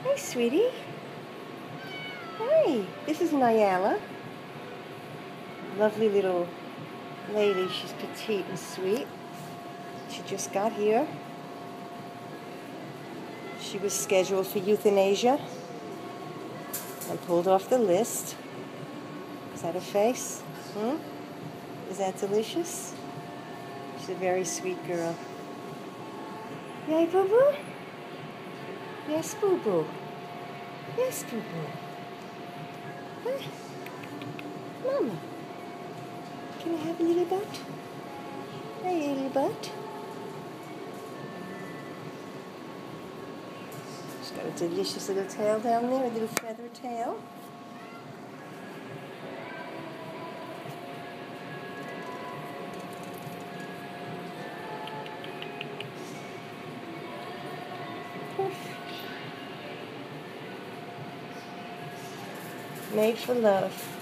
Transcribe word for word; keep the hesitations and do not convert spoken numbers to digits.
Hey, sweetie. Hey, this is Nyala. Lovely little lady. She's petite and sweet. She just got here. She was scheduled for euthanasia and pulled off the list. Is that a face? Hmm? Is that delicious? She's a very sweet girl. Yay, boo-boo? Yes, boo-boo. Yes, boo-boo. Huh? Mama, can I have a little butt? Hey, little butt. She's got a delicious little tail down there, a little feather tail. Poof. Made for love.